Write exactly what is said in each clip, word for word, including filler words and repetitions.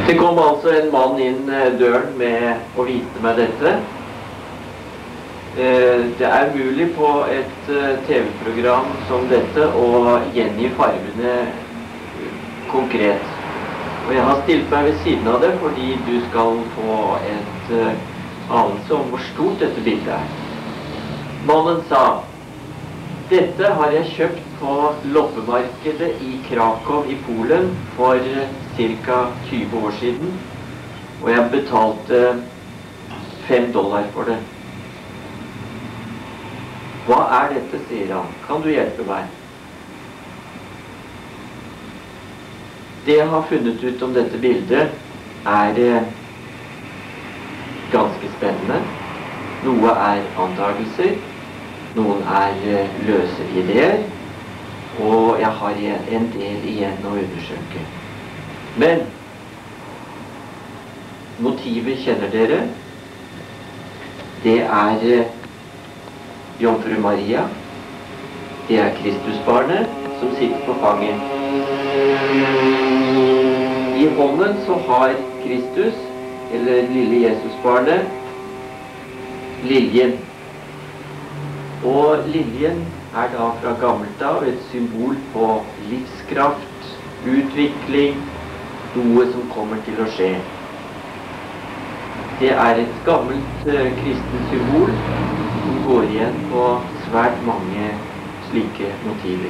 Det kom altså en mann inn døren med å vise meg dette. Det er mulig på et tv-program som dette å gjengi fargene konkret. Og jeg har stilt meg ved siden av det fordi du skal få et anelse om hvor stort dette bildet er. Mannen sa: dette har jeg kjøpt på loppemarkedet i Krakow i Polen for ca. tjue år siden, og jeg betalte fem dollar for det. Hva er dette, sier han. Kan du hjelpe meg? Det jeg har funnet ut om dette bildet er ganske spennende. Noe er antagelser, noen er løse ideer, og jeg har en del igjen å undersøke. Men motivet kjenner dere. Det er Jomfru Maria. Det er Kristusbarnet som sitter på fanget. I hånden så har Kristus, eller lille Jesusbarnet, liljen. Og liljen er da fra gammelt av et symbol på livskraft, utvikling, noe som kommer til å skje. Det er et gammelt uh, kristent symbol som går igjen på svært mange slike motiver.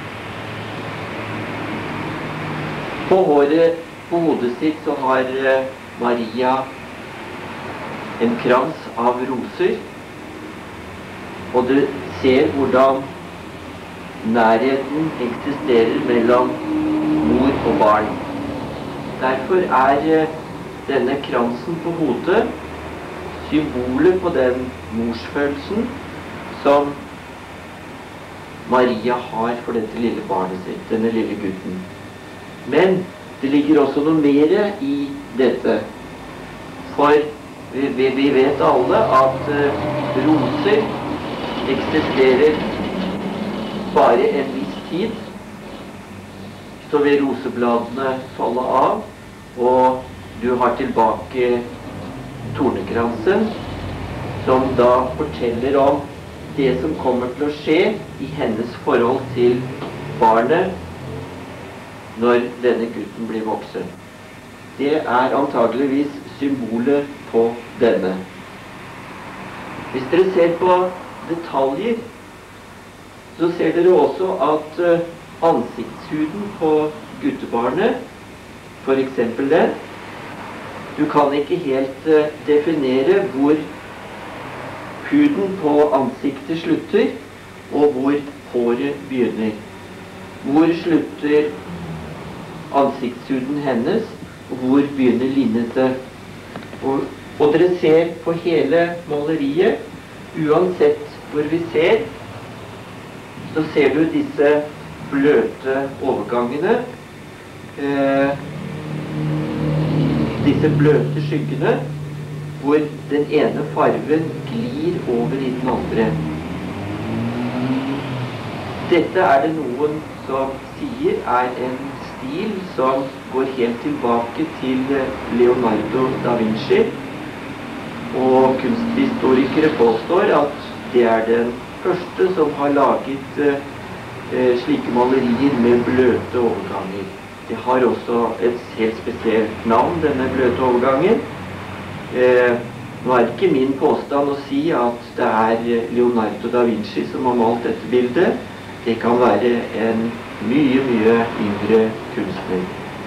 På håret, på hodet sitt så har uh, Maria en krans av roser, og du ser hvordan nærheten eksisterer mellom mor og barn. Derfor er denne kransen på hodet symbolet på den morsfølelsen som Maria har for dette lille barnet sitt, denne lille gutten. Men det ligger også noe mer i dette. For vi, vi, vi vet alle at uh, roser eksisterer bare en viss tid. Så vil rosebladene falle av, og du har tilbake tornekransen, som da forteller om det som kommer til å skje i hennes forhold til barnet når denne gutten blir voksen. Det er antageligvis symbolet på denne. Hvis dere ser på detaljer, så ser dere også at uh, ansiktshuden på guttebarnet, for eksempel det, du kan ikke helt uh, definere hvor huden på ansiktet slutter, og hvor håret begynner. Hvor slutter ansiktshuden hennes, og hvor begynner linnete. Og, og dere ser på hele maleriet, uansett hvor vi ser, så ser du disse bløte overgangene, eh, disse bløte skyggene, hvor den ene farven glir over i den andre. Dette er det noen som sier er en stil som går helt tilbake til Leonardo da Vinci, og kunsthistorikere påstår at det er den første som har laget eh, slike malerier med bløte overganger. Det har også et helt spesielt navn, denne bløte overgangen. Eh, nå er det ikke min påstand å si at det er Leonardo da Vinci som har malt dette bildet. Det kan være en mye, mye yngre kunstner.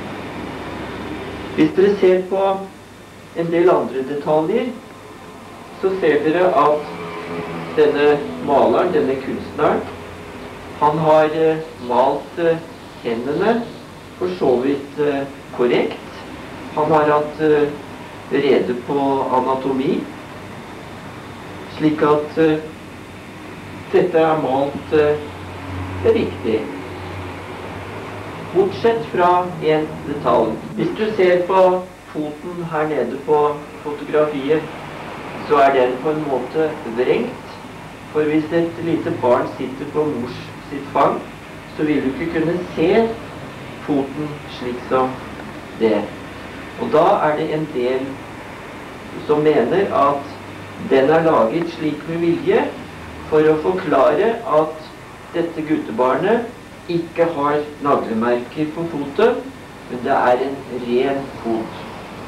Hvis dere ser på en del andre detaljer, så ser dere at denne maleren, denne kunstneren, han har uh, malt uh, hendene for så vidt uh, korrekt. Han har hatt uh, rede på anatomi, slik at uh, dette er malt uh, riktig. Bortsett fra en detalj. Hvis du ser på foten her nede på fotografiet, så er den på en måte vrengt. For hvis et lite barn sitter på mors sitt fang, så vil du ikke kunne se foten slik som det. Og da er det en del som mener at den er laget slik med vilje for å forklare at dette guttebarnet ikke har naglemerker på foten, men det er en ren fot.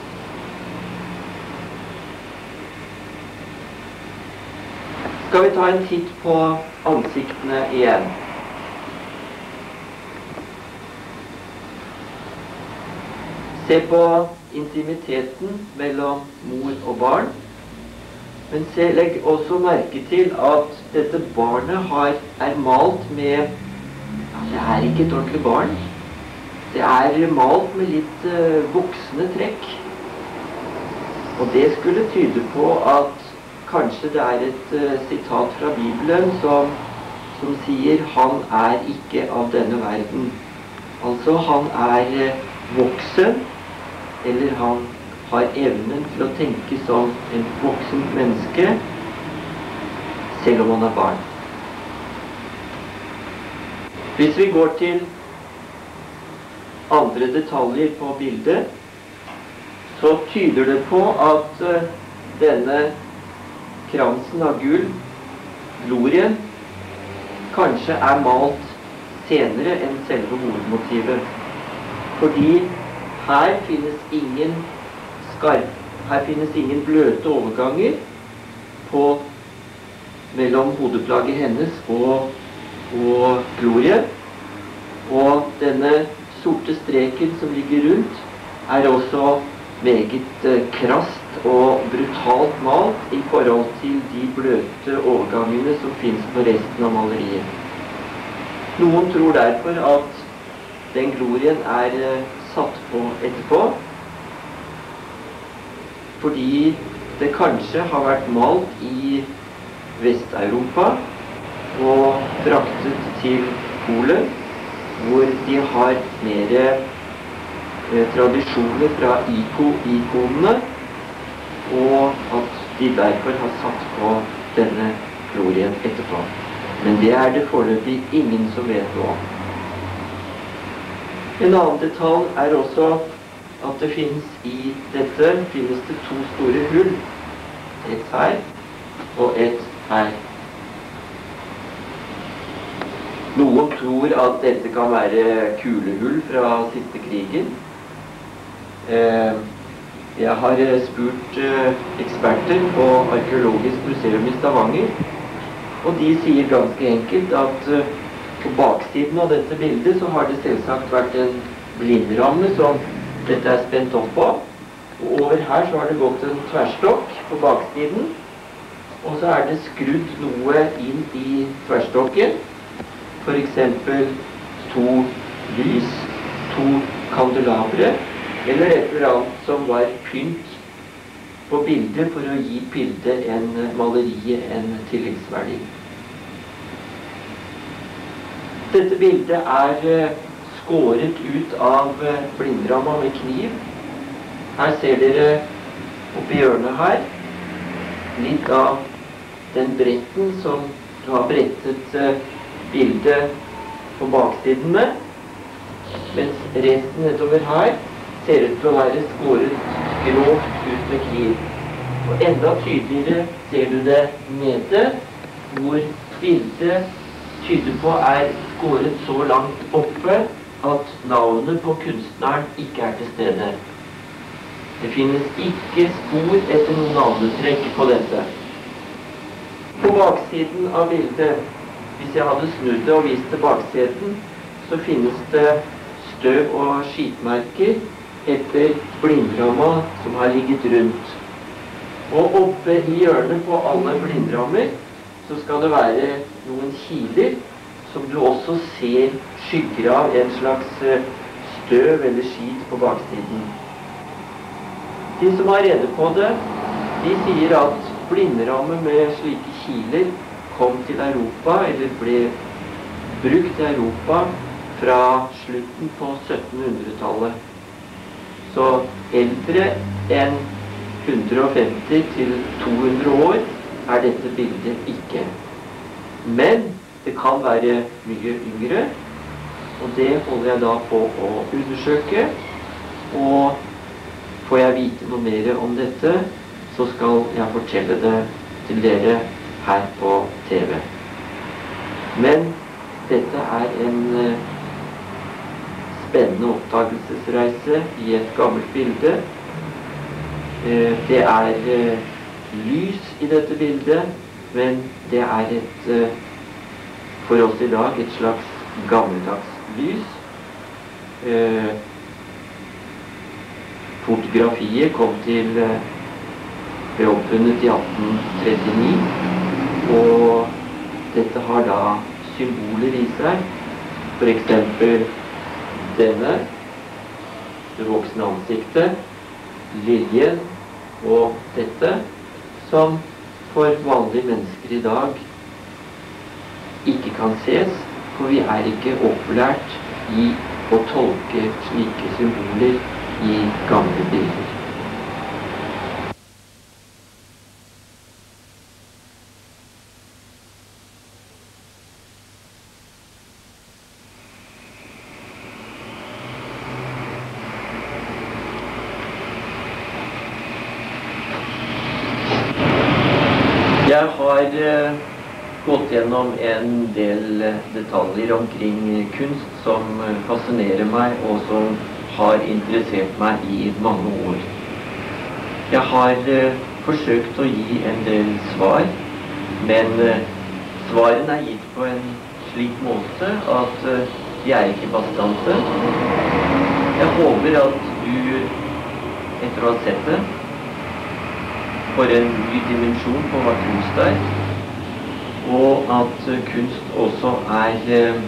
Skal vi ta en titt på ansiktene igjen? Se på intimiteten mellom mor og barn. Men se, legg også merke til at dette barnet har, er malt med, ja, det er ikke et ordentlig barn. Det er malt med litt uh, voksne trekk. Og det skulle tyde på at kanskje det er et uh, sitat fra Bibelen som, som sier «Han er ikke av denne verden». Altså, han er uh, voksen, eller han har evnen til å tenke som en voksen menneske, selv om han er barn. Hvis vi går til andre detaljer på bildet, så tyder det på at uh, denne kransen av gull, glorien, kanskje er malt senere enn selve hovedmotivet. Fordi her finnes ingen skarp, her finnes ingen bløte overganger på mellom hodeplagget hennes og, og glorie. Og denne sorte streken som ligger rundt, er også meget eh, krast og brutalt malt i forhold til de bløte overgangene som finnes på resten av maleriet. Noen tror derfor at den glorien er eh, satt på etterpå, fordi det kanskje har vært malt i Vest-Europa og fraktet til Polen, hvor de har mer eh, tradisjoner fra iko, ikonene, og at de derfor har satt på denne glorien etterpå. Men det er det foreløpig ingen som vet noe om. En annen detalj er også at det finnes i dette finnes det to store hull. Et her og et her. Noen tror at dette kan være kulehull fra siste krigen. Eh, jeg har spurt eh, eksperter på Arkeologisk museum i Stavanger, og de sier ganske enkelt at eh, på baksiden av dette bildet så har det selvsagt vært en blindramme som dette er spent opp på. Og over her så har det gått en tverrstokk på baksiden, og så er det skrudd noe inn i tverrstokken. For eksempel to lys, to kandelabre, eller et eller annet som var pynt på bildet for å gi bildet en maleriet en tilleggsverdi. Dette bildet er skåret ut av blindramma med kniv. Her ser dere oppi hjørnet her litt av den bretten som du har brettet bildet på baksiden med, mens resten nedover her ser ut til å være skåret grovt ut med kniv. Og enda tydeligere ser du det nede, hvor bildet tyder på er skåret så langt oppe at navnet på kunstneren ikke er til stede. Det finnes ikke spor etter noen navnetrekk på dette. På baksiden av bildet, hvis jeg hadde snudd det og vist til baksiden, så finnes det støv og skitmerker etter blindramma som har ligget rundt. Og oppe i hjørnet på alle blindrammer så skal det være noen kiler som du også ser skygger av en slags støv eller skit på baksiden. De som har rede på det, de sier at blindramme med slike kiler kom til Europa, eller ble brukt i Europa fra slutten på syttenhundretallet. Så eldre enn hundre og femti til to hundre år er dette bildet ikke. Men det kan være mye yngre, og det holder jeg da på å undersøke. Og får jeg vite noe mer om dette, så skal jeg fortelle det til dere her på T V. Men dette er en uh, spennende oppdagelsesreise i et gammelt bilde. Uh, det er uh, lys i dette bildet, men det er et, uh, for oss i dag, et slags gammeldags lys. Uh, fotografiet kom til uh, ble oppfunnet i atten trettini, og dette har da symboler i seg. For eksempel denne, det voksne ansiktet, liljen og dette, som for vanlige mennesker i dag ikke kan ses, for vi er ikke opplært i å tolke slike symboler i gamle bilder. Jeg har uh, gått gjennom en del uh, detaljer omkring kunst som uh, fascinerer meg og som har interessert meg i mange år. Jeg har uh, forsøkt å gi en del svar, men uh, svarene er gitt på en slik måte at uh, de er ikke bastante. Jeg håper at du, etter å ha sett det, får en ny dimensjon på hva kunst er, og at uh, kunst også er uh,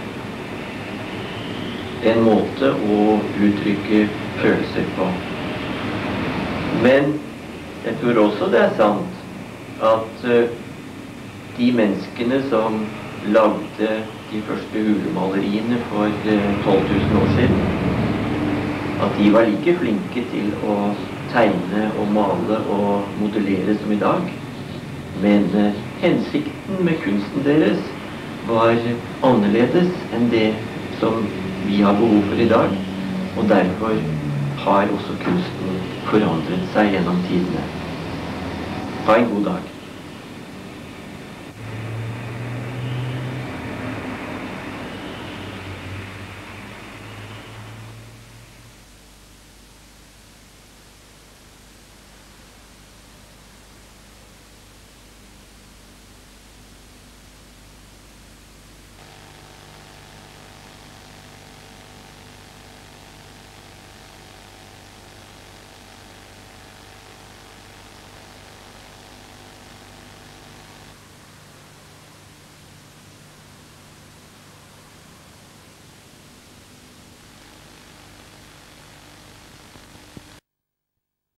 en måte å uttrykke følelser på. Men jeg tror også det er sant at uh, de menneskene som lagde de første hulemaleriene for uh, tolv tusen år siden, at de var like flinke til å tegne og male og modellere som i dag. Men uh, hensikten med kunsten deres var annerledes enn det som vi har behov for i dag, og derfor har også kunsten forandret seg gjennom tidene. Ha en god dag.